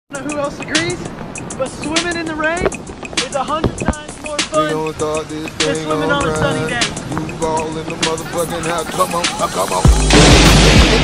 I don't know who else agrees, but swimming in the rain is 100 times more fun than swimming on a sunny day. You ball in the motherfucking house. Come on, come on.